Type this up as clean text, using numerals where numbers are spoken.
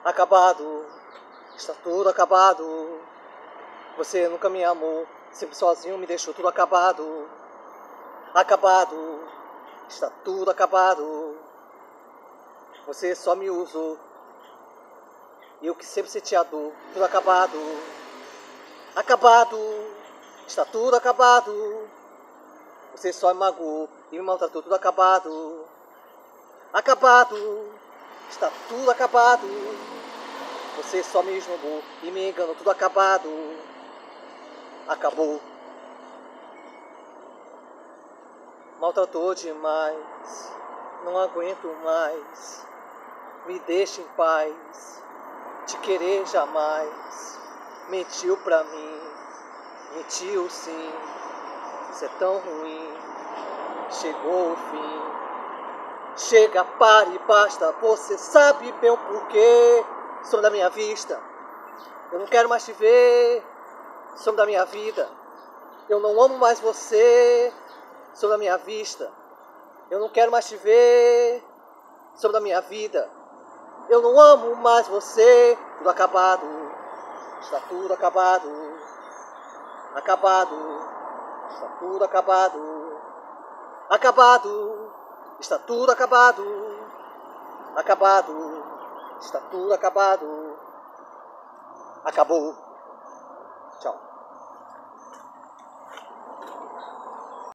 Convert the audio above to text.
Acabado, está tudo acabado. Você nunca me amou, sempre sozinho me deixou tudo acabado. Acabado, está tudo acabado. Você só me usou, eu que sempre senti a dor, tudo acabado. Acabado, está tudo acabado. Você só me magoou e me maltratou, tudo acabado. Acabado, está tudo acabado. Você só me esnobou e me enganou, tudo acabado. Acabou. Maltratou demais, não aguento mais. Me deixa em paz, te querer jamais. Mentiu pra mim, mentiu sim. Isso é tão ruim, chegou o fim. Chega, pare, basta, você sabe bem o porquê. Some da minha vista, eu não quero mais te ver. Some da minha vida, eu não amo mais você. Some da minha vista, eu não quero mais te ver. Some da minha vida, eu não amo mais você. Tudo acabado, está tudo acabado. Acabado, está tudo acabado. Acabado, está tudo acabado. Acabado, está tudo acabado. Acabou.